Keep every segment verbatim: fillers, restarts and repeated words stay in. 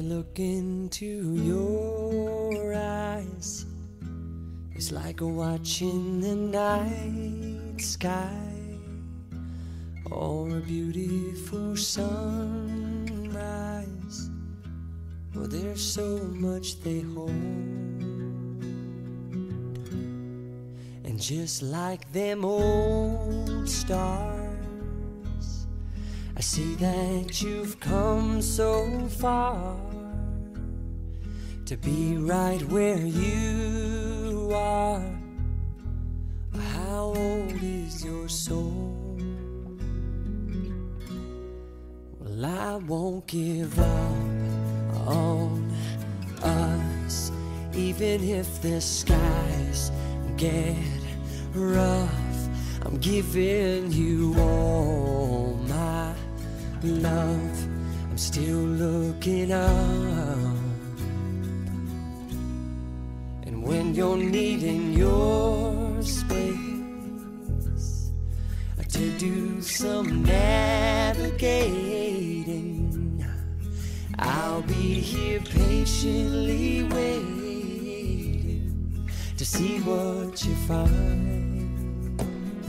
look into your eyes, it's like watching the night sky or a beautiful sunrise. Well, there's so much they hold, and just like them old stars, I see that you've come so far to be right where you are. How old is your soul? Well, I won't give up on us, even if the skies get rough. I'm giving you all my love. I'm still looking up, and when you're needing your space to do some navigating, I'll be here patiently waiting to see what you find.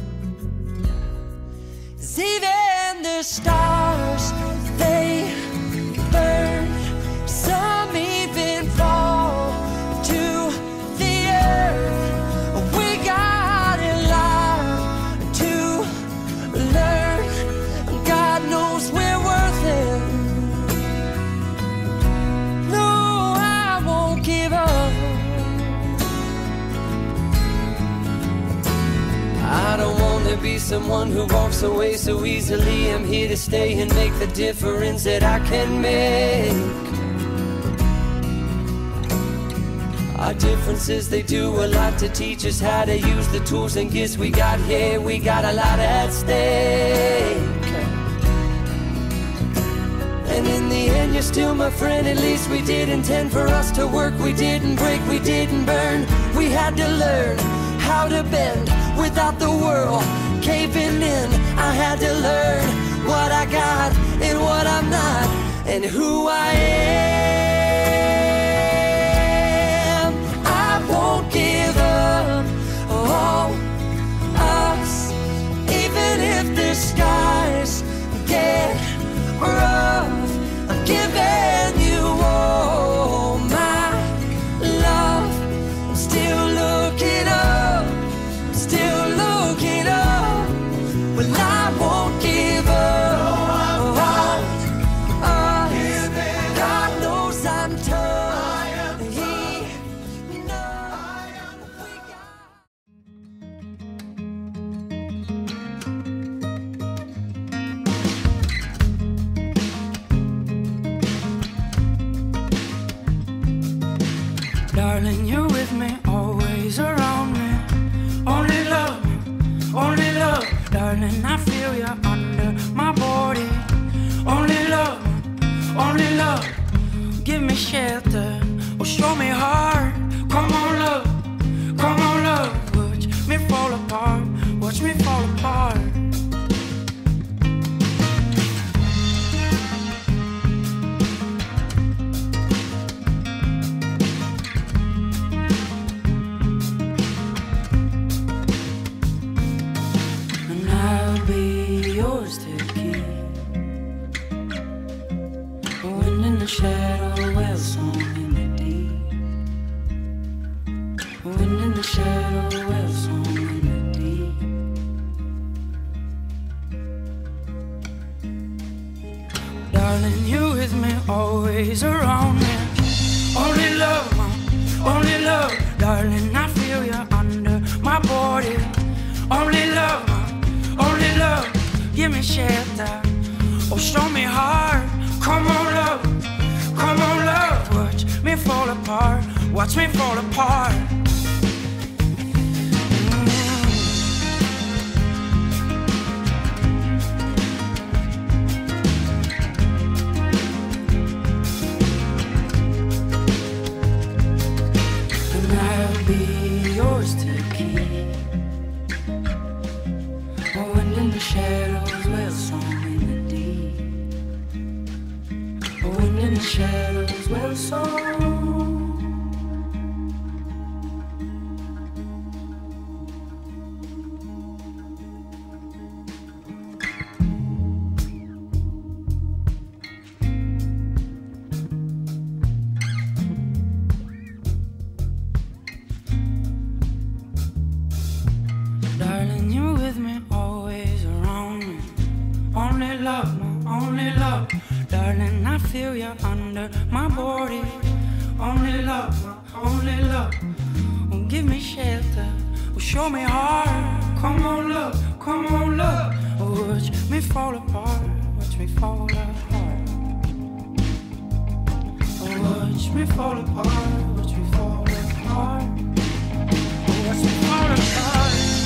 'Cause even the stars, they burn, some even fall to the earth. We got a lot to learn. God knows we're worth it. No, I won't give up. I don't want to be someone who walks away so easily. I'm here to stay and make the difference that I can make. Our differences, they do a lot to teach us how to use the tools and gifts we got here. We got a lot at stake, and in the end you're still my friend. At least we did intend for us to work. We didn't break, we didn't burn. We had to learn how to bend without the world caving in. I had to learn what I got and what I'm not, and who I am. I won't give up on us, even if the skies get rough. I'm giving you all my love. I'm still looking up, still looking up. Well, I won't give up. No, I won't give it. God knows I'm tough. I am he knows we got. Darling, you're with me, always around me. Only love, only love. Darling, I feel you under my body. Only love, only love. Give me shelter, or show me heart. Come on, love, come on, love. Watch me fall apart, watch me fall apart. Shadow, well, song in the deep. Wind in the shadow, well, song in the deep. Darling, you with me, always around me. Only love, only love. Darling, I feel you under my body. Only love, only love. Give me shelter, oh, show me heart. Come on, love. Come on, love, watch me fall apart, watch me fall apart. And I'll be yours to keep. Oh, and in the shadows, well, song in the deep. Wind in the shadows. is well sown. Darling, you're with me, always around me. Only love, my only love. Darling, I feel you under my body. Only love, my only love. Oh, give me shelter, oh, show me heart. Come on, love, come on, love. Oh, watch me fall apart, watch me fall apart. Oh, watch me fall apart, watch me fall apart. Oh, watch me fall apart.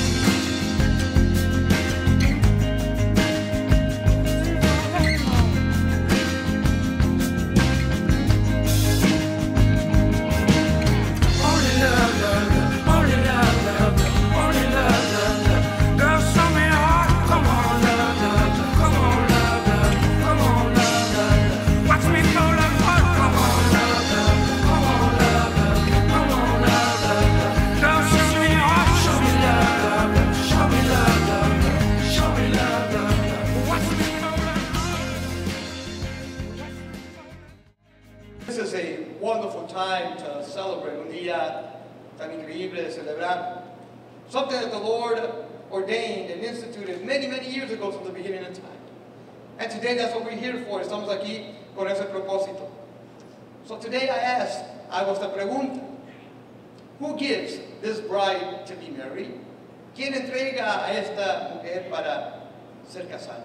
This is a wonderful time to celebrate, un día tan increíble de celebrar. Something that the Lord ordained and instituted many, many years ago from the beginning of time. And today that's what we're here for. Estamos aquí con ese propósito. So today I ask, hago esta pregunta. Who gives this bride to be married? ¿Quién entrega a esta mujer para ser casada?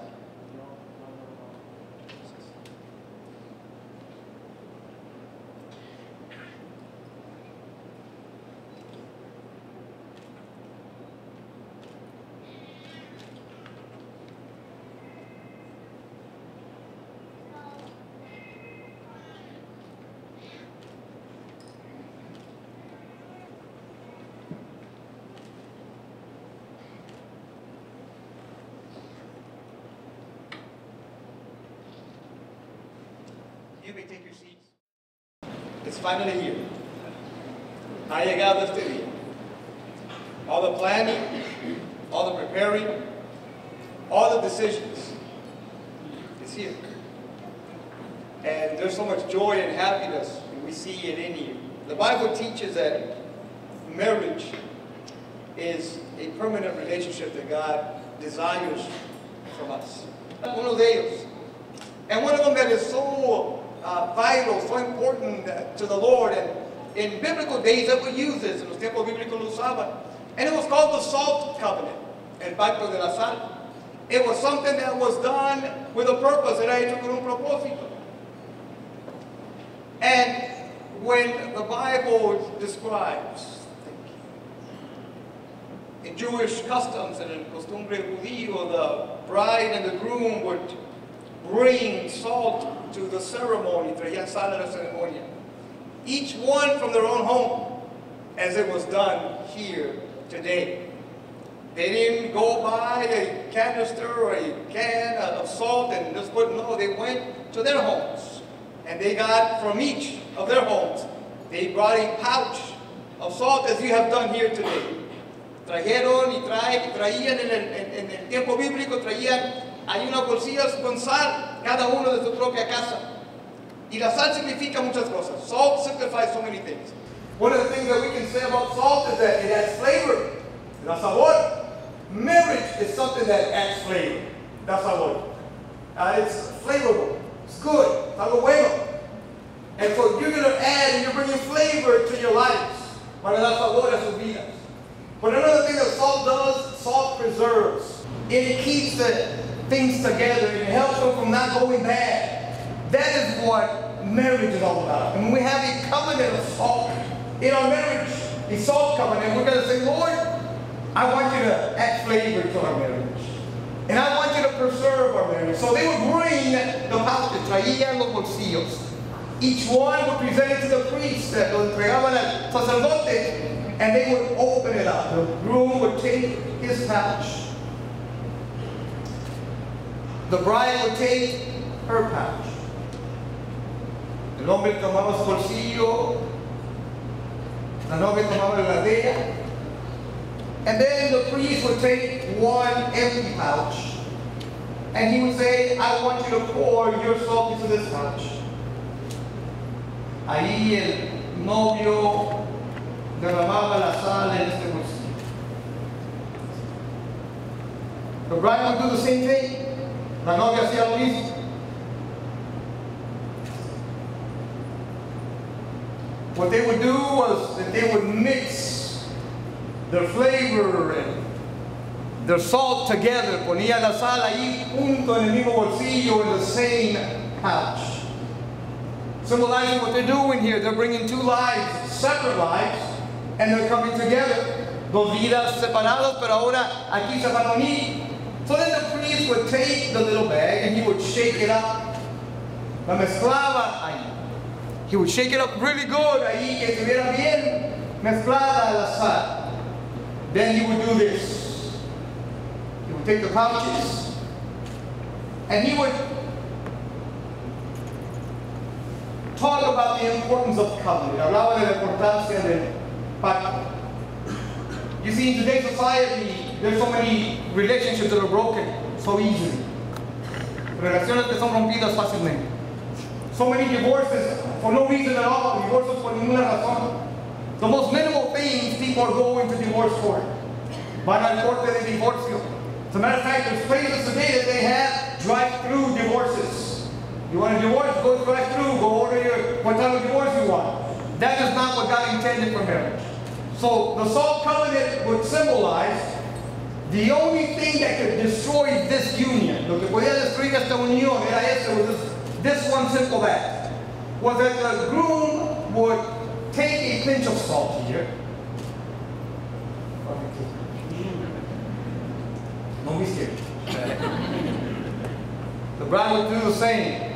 You may take your seats. It's finally here. Ha llegado este día. All the planning, all the preparing, all the decisions is here. And there's so much joy and happiness, and we see it in you. The Bible teaches that marriage is a permanent relationship that God desires from us. Uno de ellos. And one of them that is so uh, vital, so important uh, to the Lord, and in biblical days that we use this, en los tiempos bíblicos lo usaban. And it was called the Salt Covenant, el Pacto de la Sal. It was something that was done with a purpose, era hecho con un propósito. And when the Bible describes in Jewish customs and in costumbre judío, the bride and the groom would bring salt to the ceremony, traían sal a la ceremonia. Each one from their own home, as it was done here today. They didn't go buy a canister or a can of salt and just put, no, they went to their homes. And they got from each of their homes, they brought a pouch of salt as you have done here today. Trajeron y trae, traían en el, en, en el tiempo bíblico, traían, hay unas bolsillas con sal, cada uno de su propia casa. Y la sal significa muchas cosas. Salt signifies so many things. One of the things that we can say about salt is that it adds flavor. Da sabor. Marriage is something that adds flavor. Da sabor. Uh, it's flavorful. It's good. It's algo bueno. And so you're going to add and you're bringing flavor to your lives. Para dar sabor a sus vidas. But another thing that salt does, salt preserves. It keeps the things together. It helps them from not going bad. That is what marriage is all about. And when we have a covenant of salt in our marriage, a salt covenant, we're going to say, Lord, I want you to add flavor to our marriage. And I want you to preserve our marriage. So they would bring the pouches, traían los bolsillos. Each one would present it to the priest, that lo entregaban al sacerdote, and they would open it up. The groom would take his pouch. The bride would take her pouch. And El hombre tomaba su bolsillo, la novia tomaba la de ella, and then the priest would take one empty pouch, and he would say, I want you to pour your salt into this pouch. Ahí el novio derramaba la sal en este bolsillo. The bride would do the same thing. La novia hacía lo mismo. What they would do was that they would mix their flavor and their salt together. Ponía la sal ahí junto en el mismo bolsillo in the same pouch. Symbolizing what they're doing here. They're bringing two lives, separate lives, and they're coming together. Dos vidas separadas, pero ahora aquí se van a unir. So then the priest would take the little bag and he would shake it up. La mezclaba ahí. He would shake it up really good ahí, que estuviera bien mezclada la sal. Then he would do this. He would take the pouches and he would talk about the importance of covenant. Hablaba de la importancia del pacto. You see, in today's society, there's so many relationships that are broken so easily. Relaciones que son rompidas fácilmente. So many divorces for no reason at all. Divorces por ninguna razón. The most minimal things people are going to divorce for. Van al corte de divorcio. As a matter of fact, there's places today that they have drive-through divorces. You want a divorce? Go drive-through. Go order your, what type of divorce you want. That is not what God intended for marriage. So the salt covenant would symbolize the only thing that could destroy this union, lo que podía destruir esta unión, era este, was this, this one simple act, was that the groom would take a pinch of salt here. Don't be scared. The bride would do the same.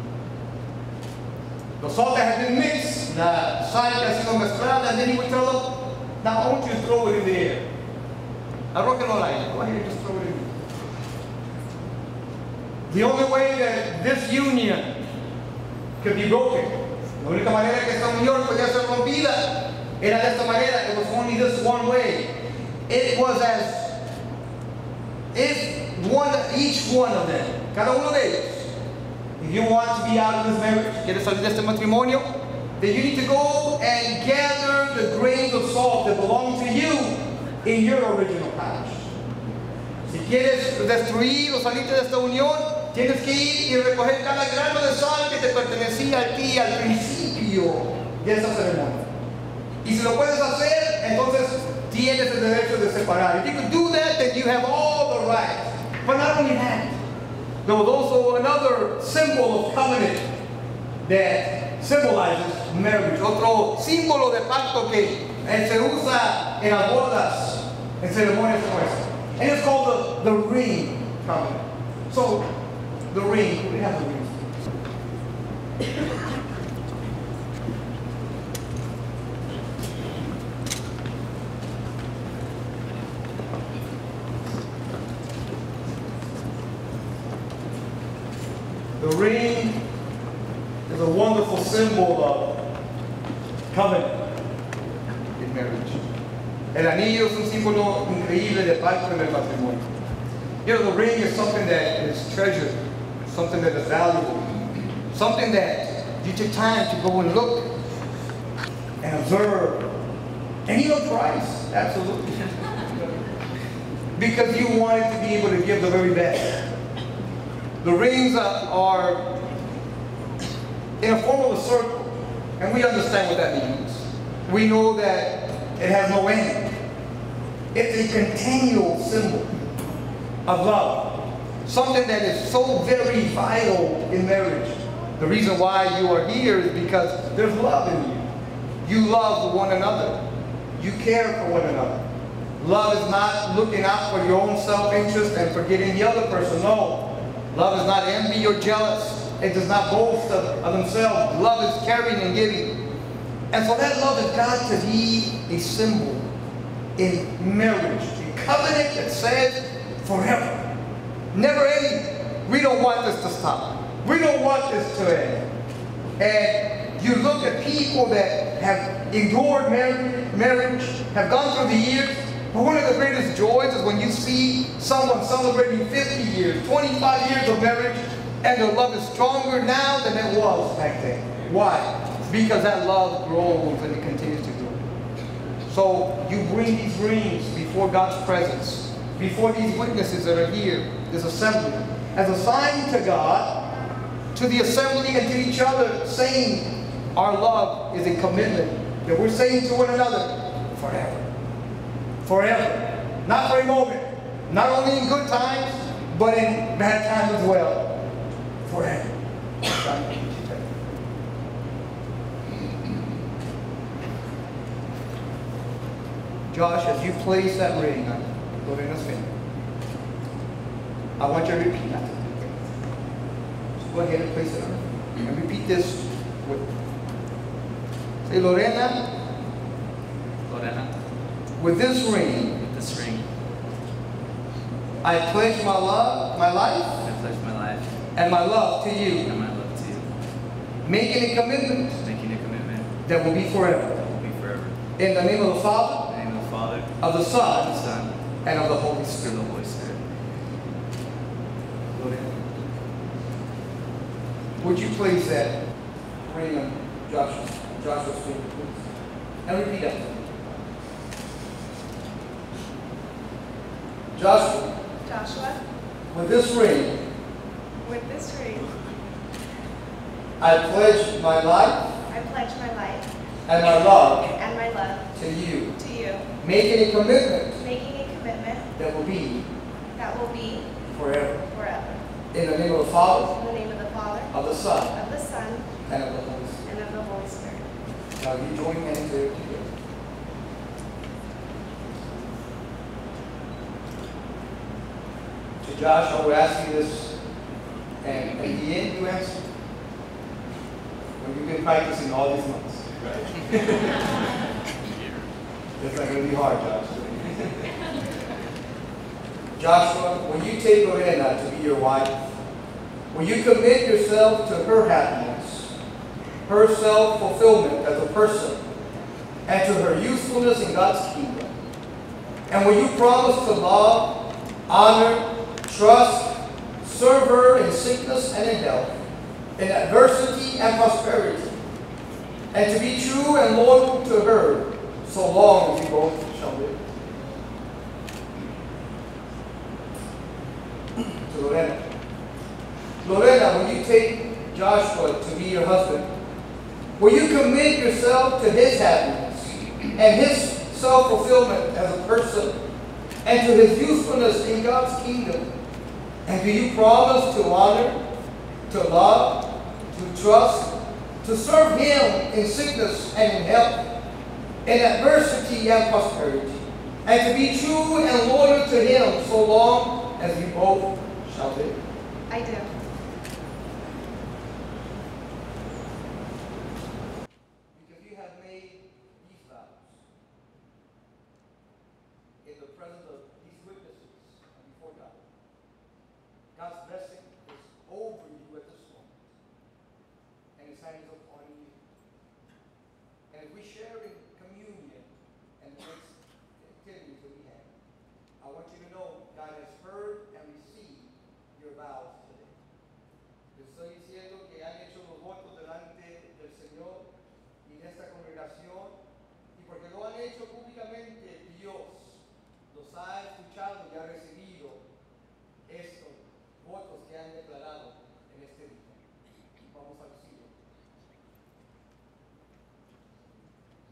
The salt that had been mixed, la sal que ha sido mezclada, and then he would tell them, now I want you to throw it in the air. Arrójenlo al aire. Go ahead and just throw it in. The only way that this union could be broken, la única manera que esta unión podía ser rompida, era de esta manera. It was only this one way. It was as if one, each one of them, cada uno de ellos, if you want to be out of this marriage, quieres salir de este matrimonio, then you need to go and gather the grains of salt that belong to you in your original pouch. Si quieres destruir o salirte de esta unión, tienes que ir y recoger cada grano de sal que te pertenecía a ti al principio de esta ceremonia. Y si lo puedes hacer, entonces tienes el derecho de separar. If you could do that, then you have all the rights. But not only that, there was also another symbol of covenant that symbolizes marriage. Otro símbolo de pacto que se usa en las bodas, en ceremonias como esta. And it's called the, the ring covenant. So, the ring, we have the ring. The ring is a wonderful symbol of covenant in marriage. El anillo es un símbolo increíble de pacto en el matrimonio. You know, the ring is something that is treasured, something that is valuable, something that you take time to go and look and observe. And you know, price, absolutely. Because you wanted to be able to give the very best. The rings are in a form of a circle, and we understand what that means. We know that it has no end. It's a continual symbol of love, something that is so very vital in marriage. The reason why you are here is because there's love in you. You love one another. You care for one another. Love is not looking out for your own self-interest and forgetting the other person. No. Love is not envy or jealous. It does not boast of, of themselves. Love is caring and giving. And so that love has got to be a symbol in marriage. A covenant that says forever. Never ending. We don't want this to stop. We don't want this to end. And You look at people that have endured marriage, marriage, have gone through the years. But one of the greatest joys is when you see someone celebrating fifty years, twenty-five years of marriage, and their love is stronger now than it was back then. Why? Because that love grows and it continues to grow. So you bring these rings before God's presence, before these witnesses that are here, this assembly, as a sign to God, to the assembly and to each other, saying our love is a commitment that we're saying to one another forever. Forever. Not for a moment. Not only in good times, but in bad times as well. Forever. Josh, as you place that ring on Lorena's finger, I want you to repeat that. So go ahead and place it on. And repeat this with me. Say, Lorena. Lorena. With this ring. With this ring. I pledge my love, my life. I pledge my life. And my love to you. And my love to you. Making a commitment. Making a commitment. That will be forever. That will be forever. In the name of the Father. In the name of the Father. Of the Son. Of the Son. And of the Holy And Spirit. of the Holy Spirit. Would you please that ring on Joshua, Joshua's finger, please? And repeat after me. Joshua. Joshua. With this ring. With this ring. I pledge my life. I pledge my life. And my love. And my love. To you. To you. Making a commitment. Making a commitment. That will be. That will be. Forever. Forever. In the name of the Father. In the name of the Father. Of the Son. Of the Son. And of the Holy Spirit. And of the Holy Spirit. Now you join hands there together. So Josh, I will ask you this, and at the end you answer. Well, you've been practicing all these months, right? It's not going to be hard, Josh. Joshua, when you take Lorena to be your wife, will you commit yourself to her happiness, her self-fulfillment as a person, and to her usefulness in God's kingdom? And will you promise to love, honor, trust, serve her in sickness and in health, in adversity and prosperity, and to be true and loyal to her so long as you both shall live? To Lorena. Lorena, when you take Joshua to be your husband, will you commit yourself to his happiness and his self-fulfillment as a person and to his usefulness in God's kingdom? And do you promise to honor, to love, to trust, to serve him in sickness and in health, in adversity and prosperity, and to be true and loyal to him so long as you both shall live? I do. Because you have made these vows in the presence of these witnesses and before God. God's blessing is over you at this moment, and his hand is upon you. And if we share in communion and the activities that we have, I want you to know God has heard and received your vows today. Les estoy diciendo que han hecho los votos delante del Señor y en esta congregación, y porque lo han hecho públicamente, Dios los ha escuchado y ha recibido estos votos que han declarado en este día. Vamos a decirlo.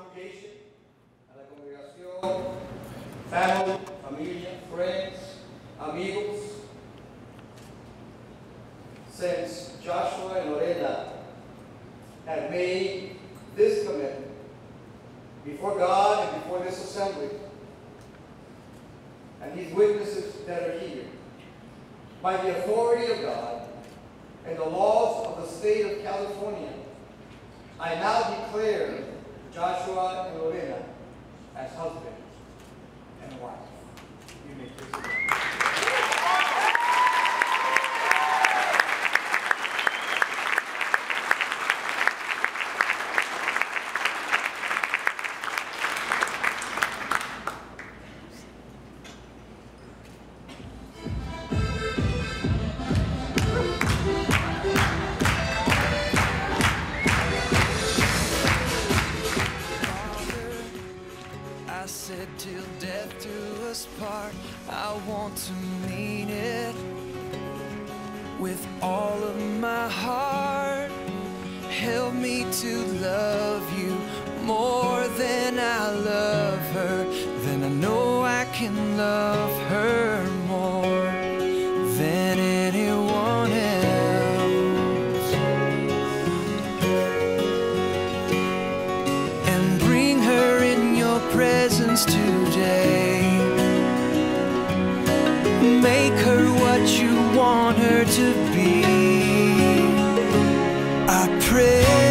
congregation, a la congregación, family, familia, friends, amigos. Since Joshua and Lorena have made this commitment before God and before this assembly, and these witnesses that are here, by the authority of God and the laws of the state of California, I now declare Joshua and Lorena as husband and wife. You may please sit down. Till death do us part, I want to mean it with all of my heart. Help me to love you more than I love her, then I know I can love her more than anyone else, and bring her in your presence today. Make her what you want her to be. I pray